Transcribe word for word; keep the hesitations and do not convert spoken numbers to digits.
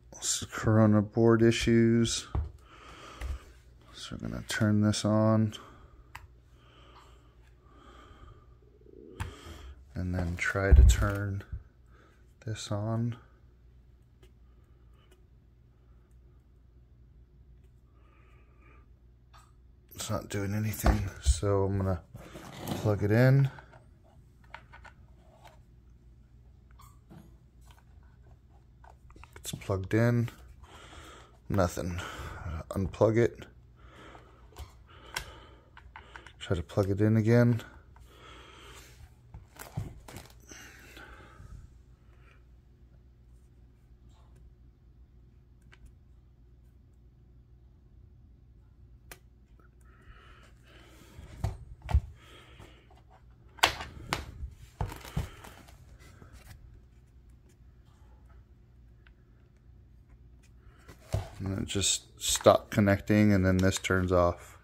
This is Caroma board issues. So we're going to turn this on. And then try to turn this on. It's not doing anything, so I'm gonna plug it in. It's plugged in. Nothing. Unplug it. Try to plug it in again. And it just stopped connecting, and then this turns off.